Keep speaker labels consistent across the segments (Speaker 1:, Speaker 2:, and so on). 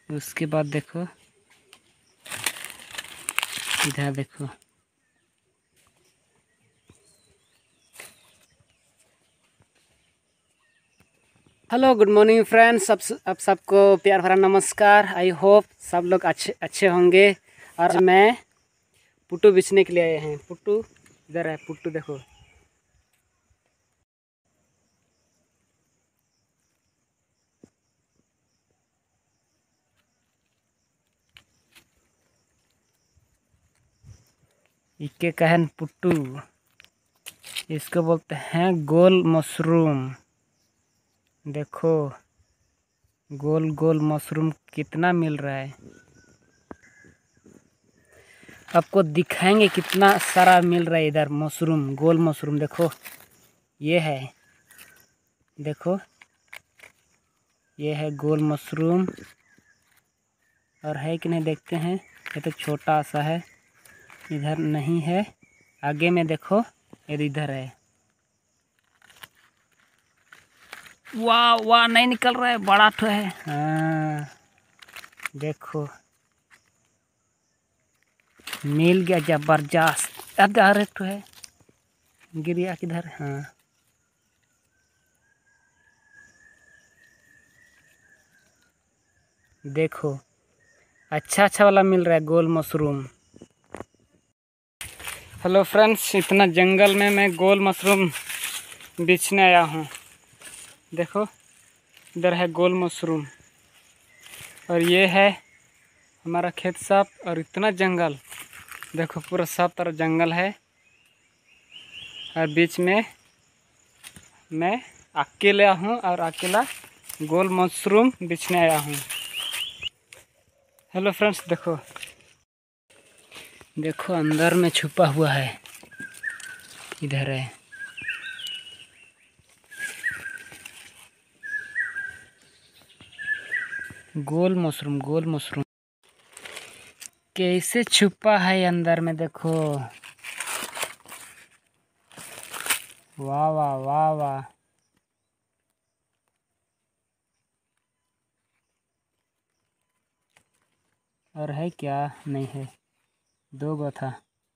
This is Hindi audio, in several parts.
Speaker 1: उसके बाद देखो इधर देखो, हेलो गुड मॉर्निंग फ्रेंड्स। अब सबको प्यार भरा नमस्कार। आई होप सब लोग अच्छे होंगे। और मैं पुट्टू बेचने के लिए आए हैं। पुट्टू इधर है, पुट्टू देखो। इके कहन पुट्टू, इसको बोलते हैं गोल मशरूम। देखो गोल गोल मशरूम कितना मिल रहा है, आपको दिखाएंगे कितना सारा मिल रहा है इधर। मशरूम, गोल मशरूम देखो, ये है, देखो ये है गोल मशरूम। और है कि नहीं देखते हैं, ये तो छोटा सा है, इधर नहीं है। आगे में देखो, ये इधर है। वाह वाह, नहीं निकल रहा है, बड़ा तो है। हाँ देखो मिल गया जबरदस्त। अब आ रहे तो है, गिर गया किधर। हाँ देखो अच्छा वाला मिल रहा है गोल मशरूम। हेलो फ्रेंड्स, इतना जंगल में मैं गोल मशरूम बेचने आया हूँ। देखो इधर है गोल मशरूम, और ये है हमारा खेत साफ। और इतना जंगल देखो, पूरा साफ तरह जंगल है। और बीच में मैं अकेला हूँ, और अकेला गोल मशरूम बेचने आया हूँ। हेलो फ्रेंड्स, देखो देखो अंदर में छुपा हुआ है, इधर है। गोल मशरूम, गोल मशरूम कैसे छुपा है अंदर में, देखो। वाह वाह वाह वाह। और है क्या, नहीं है, दो गो था।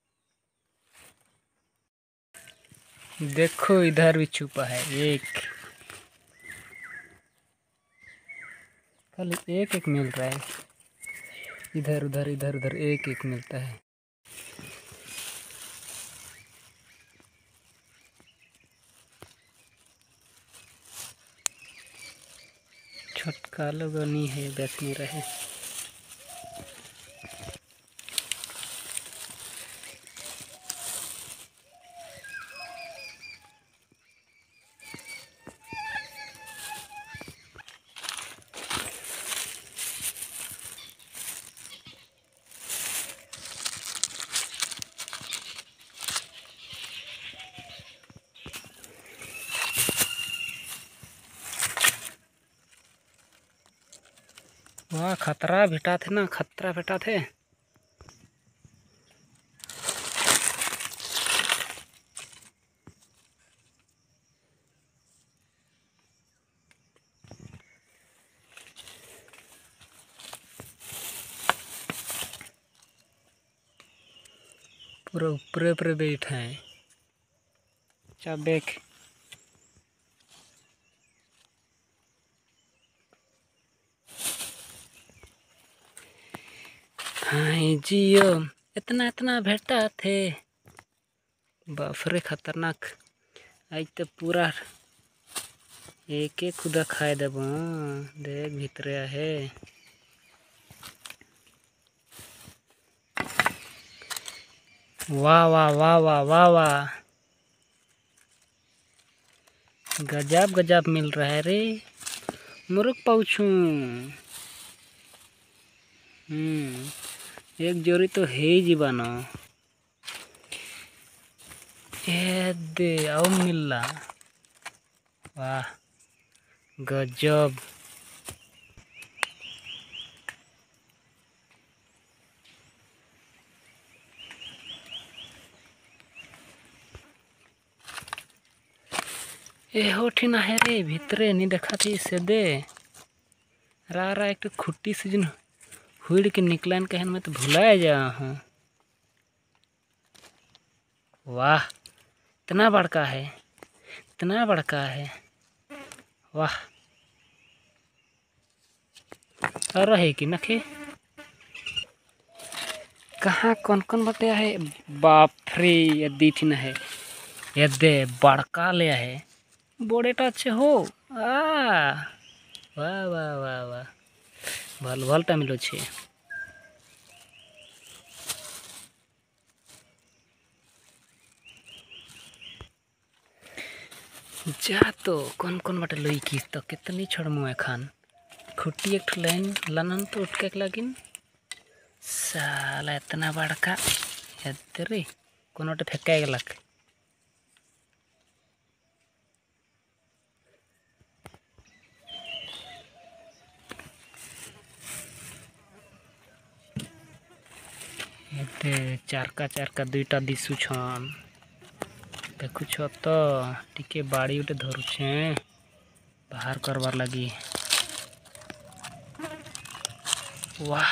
Speaker 1: देखो इधर भी छुपा है एक, खाली एक एक मिल रहा है। इधर उधर इधर उधर एक एक मिलता है। छोटका लोग नहीं है, बेच नहीं रहे। वाह खतरा बेटा थे ना, खतरा बेटा थे। पूरा ऊपर ऊपर बैठा है। अच्छा देख, हाँ जियो, इतना इतना बेटा थे। बाफरे खतरनाक। आज तो पूरा एक एक खुदा खाए देव। देख भीतरे है। वाह वाह वाह वाह वाह वाह, गजब गजब मिल रहा है रे। मुर्ग पाउछू। एक जोड़ी तो है ही जीवानो। ए दे आओ मिलला। वाह गजब। ए होठी ना है रे, भीतरे नहीं देखा थी से दे। रा एक तो खुट्टी से जिन हुड़ के निकलन कहन में तो भुला जा हूँ। वाह, इतना बड़का है, इतना बड़का है, वाह। और रहे कि नखे कहाँ कौन कौन बटे है। बाप रे, यदि थी न है, यदे बड़का ले है, बोड़ेटा अच्छे हो। वाह वाह वाह वाह, भल भलटा मिलो छे। जा तो कौन कौन बटे लोई की तो कितनी छोड़मु एखान खुट्टी एक लाइन लनन तो उठ के लगिन साला इतना बड़का रे कोनो फेंका गलक। चारका चारका दुईटा दिशु छन देखुछ तो टिके बाड़ी उठे धरुछे बाहर करवार लगी। वाह,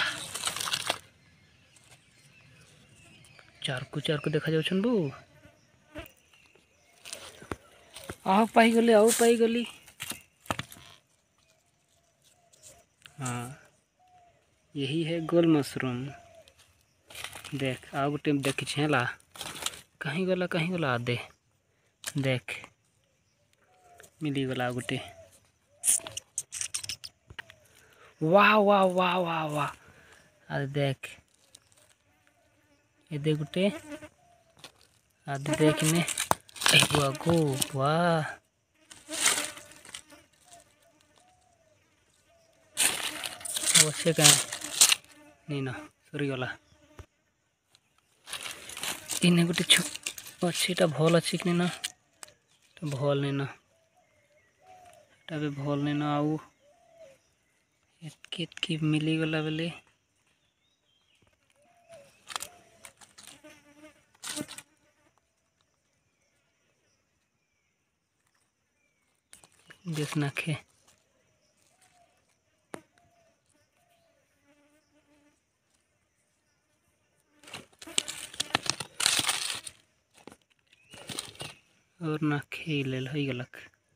Speaker 1: चारकू चारकू देखा जाउछन बू। आओ पाई गली, आओ पाई गली। हाँ, यही है गोल मशरूम। देख आओ गोटे देखी छेला कहीं गला दे देख मिली गला गोटे। वाह वाह वाह वाह वाह, अरे देख ये दे गोटे आदि देखने गो। वाह, अवश्य कहीं नहीं ना सरी गला। इन गोटे अच्छीटा भल अच्छी कि ना तो भल नहीं ना भी भल नहीं ना आउ एतकी मिली गला बेले। देख नाखे और नाखे ले हो गलक।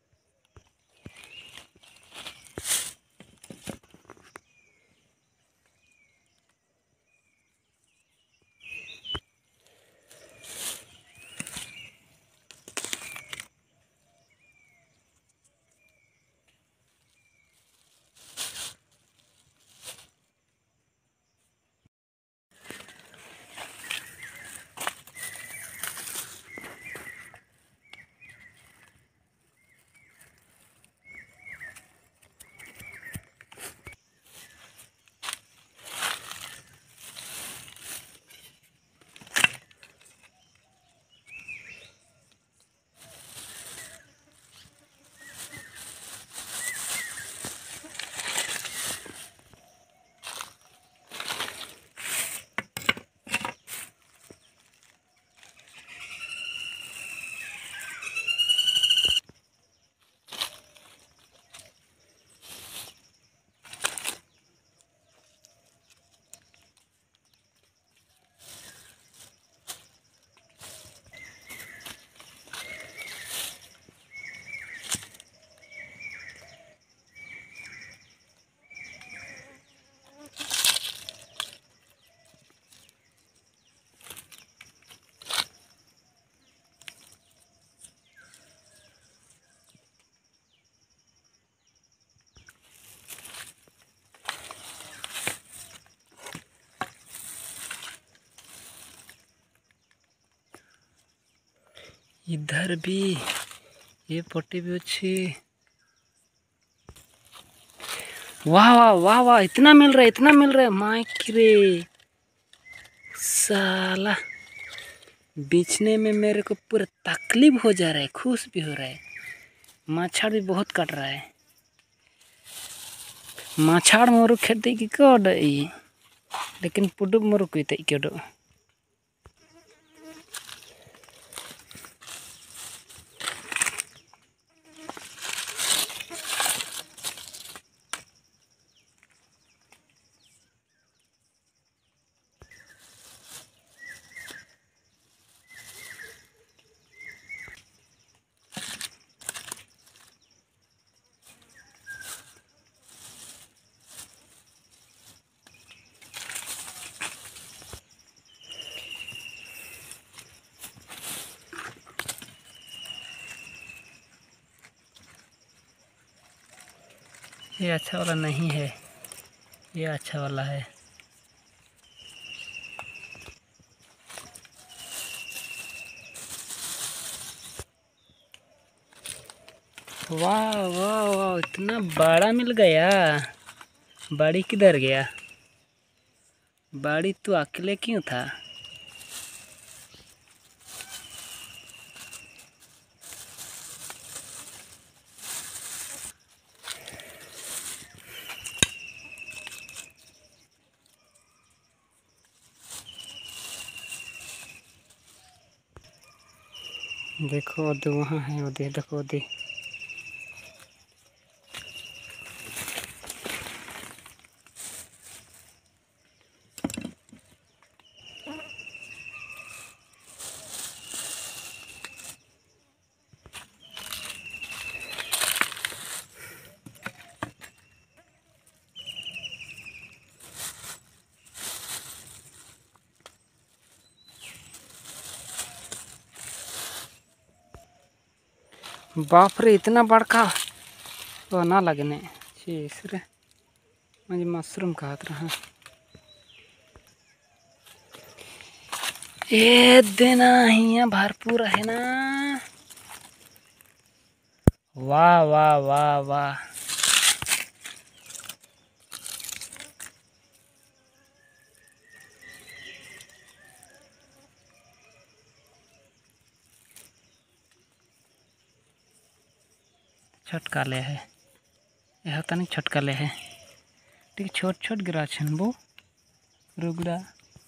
Speaker 1: इधर भी ये पट्टी भी अच्छी। वाह वाह वाह वाह, इतना मिल रहा है, इतना मिल रहा है। माइक रे साला बेचने में मेरे को पूरा तकलीफ हो जा रहा है, खुश भी हो रहा है। मच्छर भी बहुत कट रहा है। मच्छर मोरू खेती की कड लेकिन पुडुब मोरू को क्यों ये अच्छा वाला नहीं है, ये अच्छा वाला है। वाह वाह वाह, इतना बड़ा मिल गया। बड़ी किधर गया? बड़ी तो अकेले क्यों था? देखो वो वहाँ है, वो देखो वो। बाप रे, इतना बड़का तो ना लगने रे, मुझे मशरूम कहत रहा। ये देना हिया भरपूर है ना। वाह वाह वाह वाह, छोटका ले है, यह तनी छोटका ले है। ठीक छोट छोट गिरा छनबो रुगड़ा।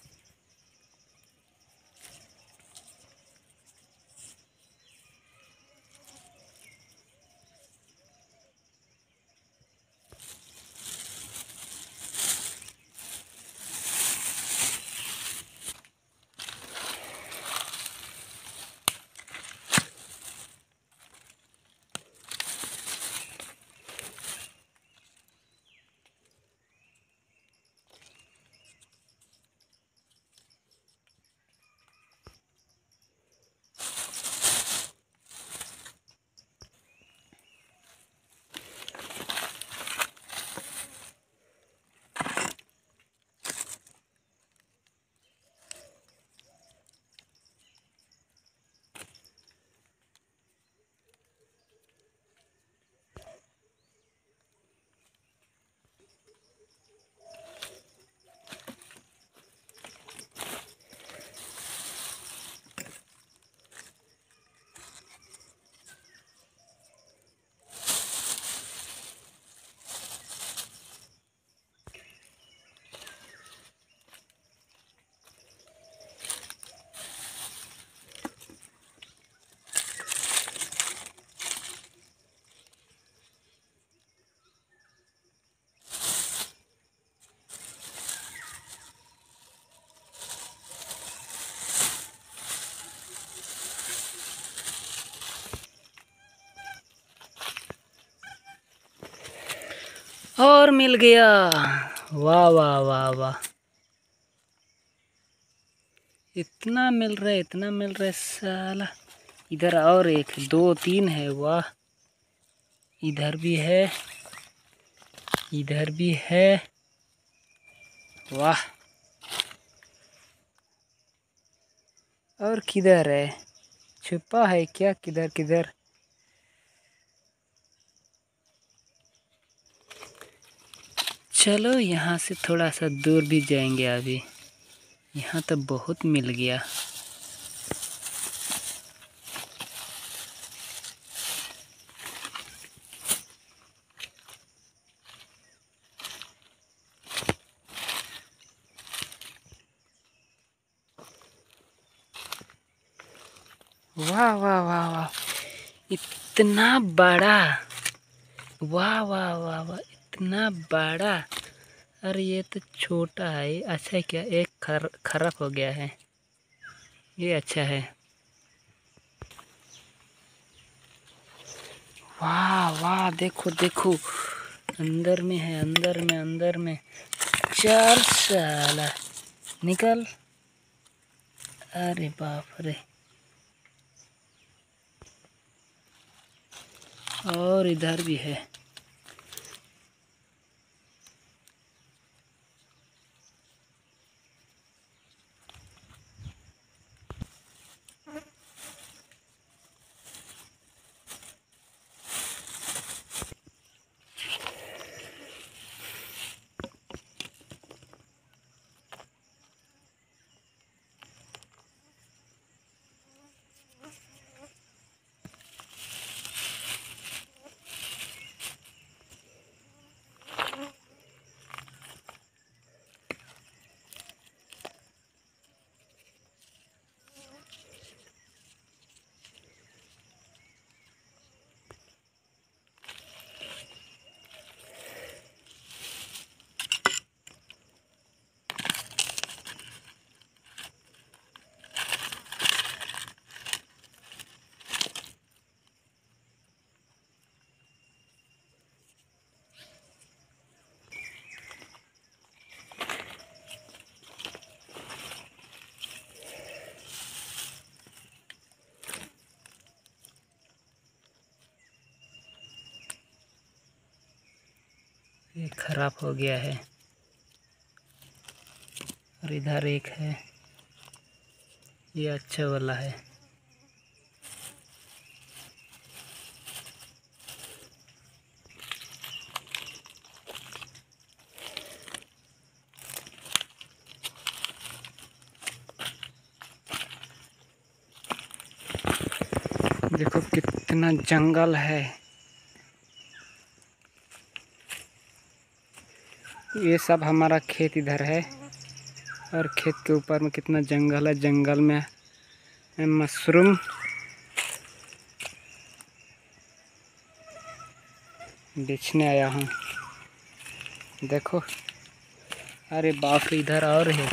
Speaker 1: और मिल गया। वाह वाह वाह वाह, इतना मिल रहा है, इतना मिल रहा है साला। इधर और एक दो तीन है। वाह, इधर भी है, इधर भी है। वाह, और किधर है? छुपा है क्या? किधर किधर? चलो यहाँ से थोड़ा सा दूर भी जाएंगे अभी। यहाँ तो बहुत मिल गया। वाह वाह वाह वाह, इतना बड़ा। वाह वाह वाह वाह, इतना बड़ा। अरे ये तो छोटा है। अच्छा है क्या? एक खराब हो गया है, ये अच्छा है। वाह वाह, देखो देखो, अंदर में है, अंदर में, अंदर में। चार साला निकल। अरे बाप रे, और इधर भी है। ये खराब हो गया है। और इधर एक है, ये अच्छा वाला है। देखो कितना जंगल है। ये सब हमारा खेत इधर है और खेत के ऊपर में कितना जंगल है। जंगल में मशरूम बेचने आया हूँ। देखो, अरे बाप रे, इधर और है।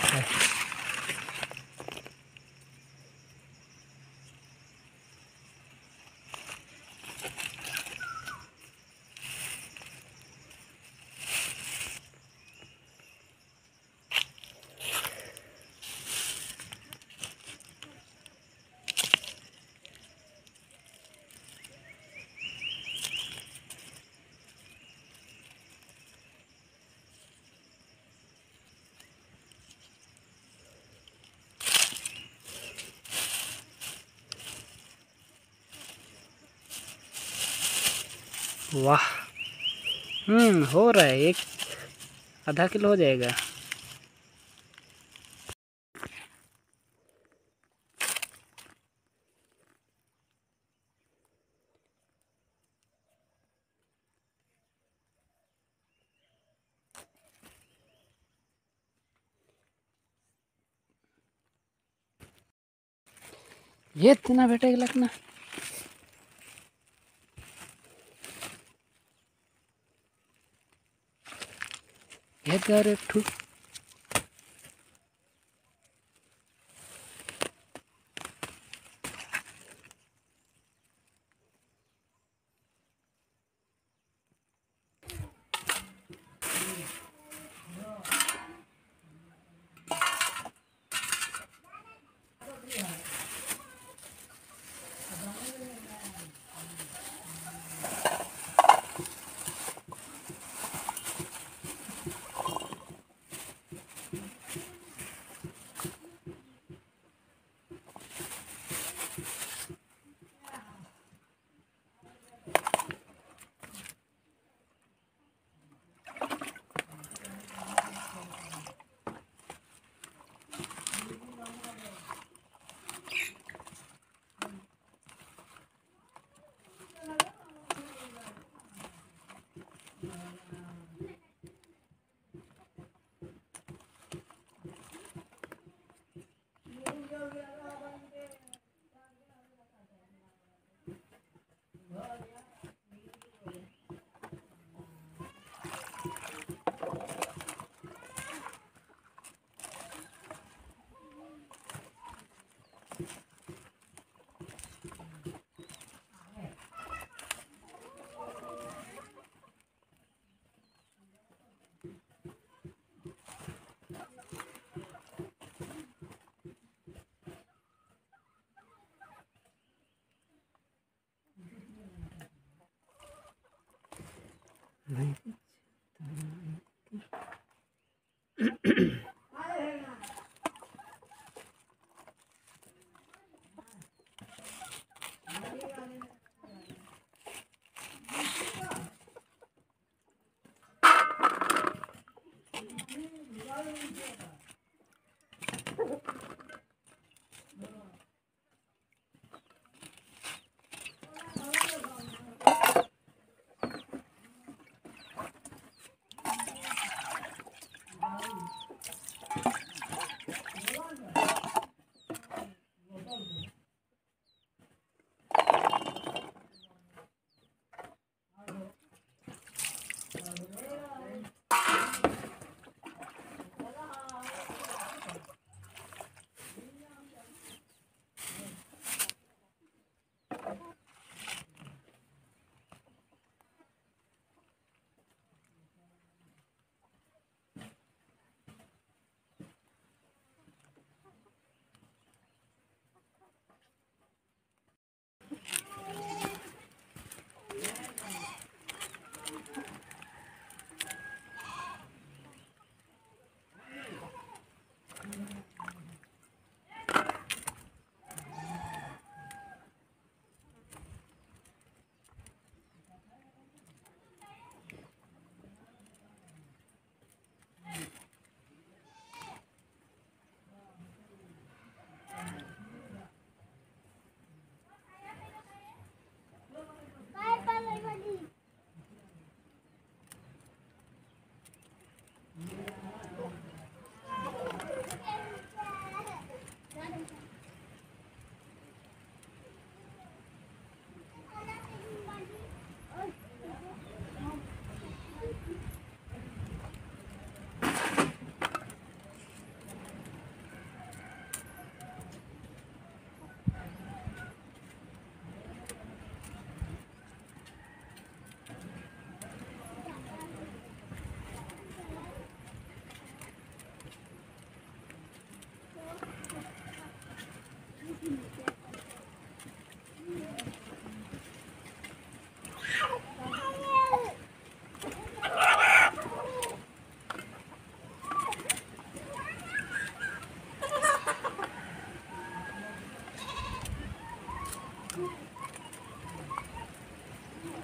Speaker 1: वाह, हो रहा है। एक आधा किलो हो जाएगा। ये इतना बेटा लगना। ये कर एक ठू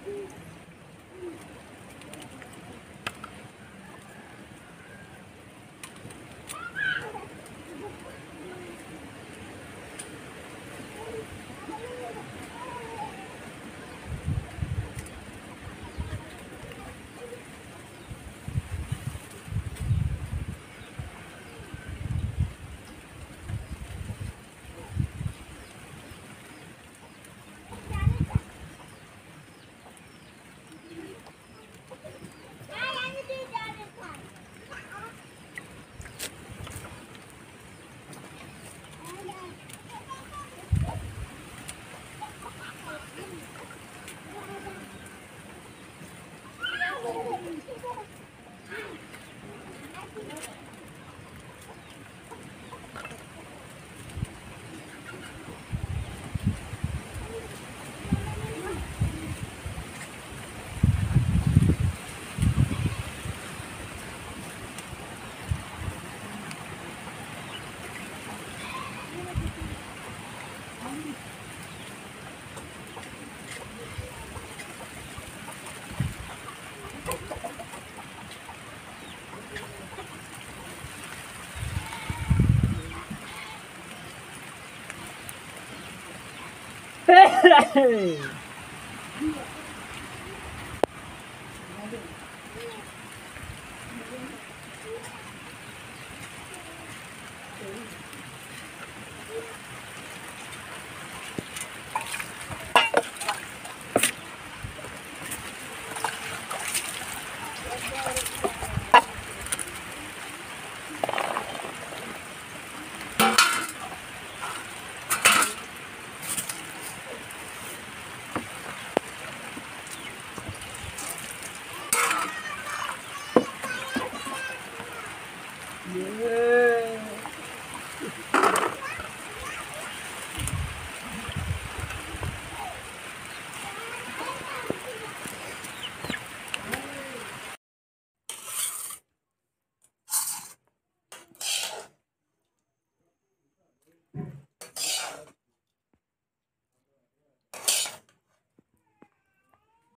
Speaker 1: Hey!